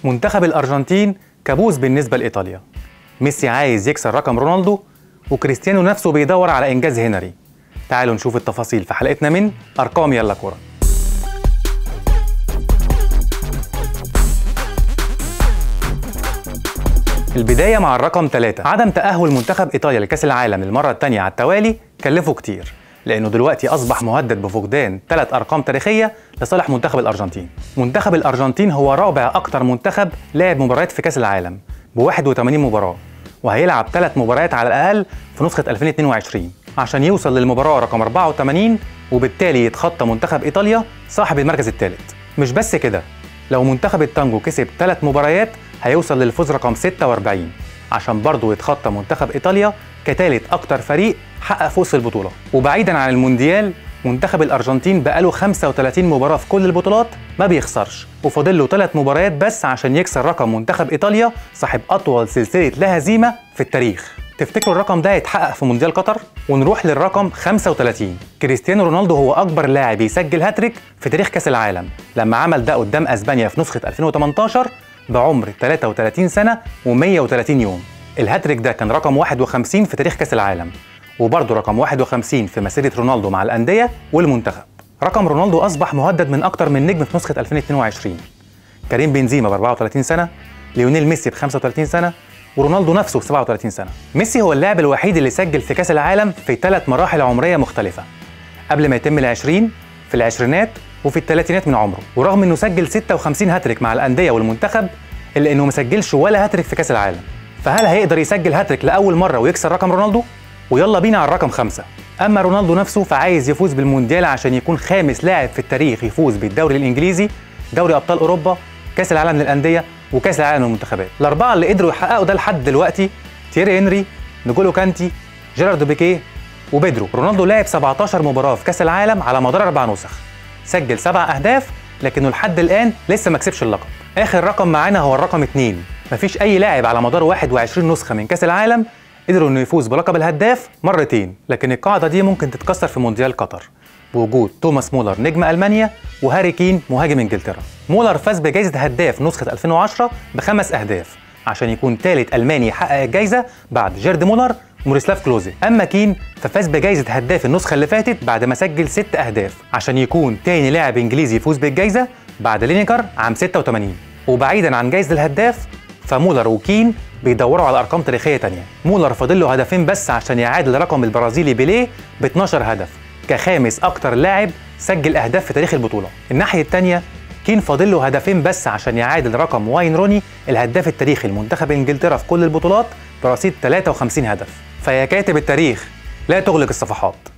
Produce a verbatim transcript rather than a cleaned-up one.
منتخب الأرجنتين كابوس بالنسبة لإيطاليا. ميسي عايز يكسر رقم رونالدو، وكريستيانو نفسه بيدور على إنجاز هنري. تعالوا نشوف التفاصيل في حلقتنا من أرقام يلا كورة. البداية مع الرقم ثلاثة. عدم تأهل منتخب إيطاليا لكأس العالم للمرة الثانية على التوالي كلفه كتير، لأنه دلوقتي أصبح مهدد بفقدان ثلاث أرقام تاريخية لصالح منتخب الأرجنتين. منتخب الأرجنتين هو رابع أكتر منتخب لعب مباريات في كأس العالم ب واحد وثمانين مباراة، وهيلعب ثلاث مباريات على الأقل في نسخة ألفين واثنين وعشرين عشان يوصل للمباراة رقم أربعة وثمانين، وبالتالي يتخطى منتخب إيطاليا صاحب المركز الثالث. مش بس كده، لو منتخب التانجو كسب ثلاث مباريات هيوصل للفوز رقم ستة وأربعين عشان برضه يتخطى منتخب إيطاليا كثالث أكتر فريق حقق فوز في البطولة. وبعيداً عن المونديال، منتخب الأرجنتين بقاله خمسة وثلاثين مباراة في كل البطولات ما بيخسرش، وفاضل له ثلاث مباريات بس عشان يكسر رقم منتخب إيطاليا صاحب أطول سلسلة لا هزيمة في التاريخ. تفتكروا الرقم ده هيتحقق في مونديال قطر؟ ونروح للرقم خمسة وثلاثين. كريستيانو رونالدو هو أكبر لاعب يسجل هاتريك في تاريخ كأس العالم، لما عمل ده قدام أسبانيا في نسخة ألفين وثمانية عشر بعمر ثلاثة وثلاثين سنة ومئة وثلاثين يوم. الهاتريك ده كان رقم واحد وخمسين في تاريخ كأس العالم، وبرضه رقم واحد وخمسين في مسيرة رونالدو مع الأندية والمنتخب. رقم رونالدو أصبح مهدد من أكتر من نجم في نسخة ألفين واثنين وعشرين. كريم بنزيما ب أربعة وثلاثين سنة، ليونيل ميسي ب خمسة وثلاثين سنة، ورونالدو نفسه ب سبعة وثلاثين سنة. ميسي هو اللاعب الوحيد اللي سجل في كأس العالم في ثلاث مراحل عمرية مختلفة، قبل ما يتم العشرين، في العشرينات، وفي الثلاثينات من عمره. ورغم إنه سجل ستة وخمسين هاتريك مع الأندية والمنتخب، إلا إنه ما سجلش ولا هاتريك في كأس العالم. فهل هيقدر يسجل هاتريك لأول مرة ويكسر رقم رونالدو؟ ويلا بينا على الرقم خمسة. أما رونالدو نفسه فعايز يفوز بالمونديال عشان يكون خامس لاعب في التاريخ يفوز بالدوري الإنجليزي، دوري أبطال أوروبا، كأس العالم للأندية، وكأس العالم للمنتخبات. الأربعة اللي قدروا يحققوا ده لحد دلوقتي تييري هنري، نجولو كانتي، جيرارد بيكيه، وبيدرو. رونالدو لعب سبعة عشر مباراة في كأس العالم على مدار أربع نسخ، سجل سبع أهداف، لكنه لحد الآن لسه ما كسبش اللقب. آخر رقم معانا هو الرقم اثنين. مفيش أي لاعب على مدار واحد وعشرين نسخة من كأس العالم قدروا إنه يفوز بلقب الهداف مرتين، لكن القاعدة دي ممكن تتكسر في مونديال قطر بوجود توماس مولر نجم ألمانيا وهاري كين مهاجم إنجلترا. مولر فاز بجائزة هداف نسخة ألفين وعشرة بخمس أهداف عشان يكون ثالث ألماني يحقق الجائزة بعد جيرد مولر وموريسلاف كلوزي. أما كين ففاز بجائزة هداف النسخة اللي فاتت بعد ما سجل ست أهداف عشان يكون تاني لاعب إنجليزي يفوز بالجائزة بعد لينيكر عام ستة وثمانين. وبعيداً عن جائزة الهداف، فمولر وكين بيدوروا على ارقام تاريخيه تانية. مولر فاضل له هدفين بس عشان يعادل رقم البرازيلي بيليه ب اثناشر هدف كخامس اكتر لاعب سجل اهداف في تاريخ البطوله. الناحيه الثانيه كين فاضل له هدفين بس عشان يعادل رقم واين روني الهداف التاريخي لمنتخب انجلترا في كل البطولات برصيد ثلاثة وخمسين هدف. فيا كاتب التاريخ لا تغلق الصفحات.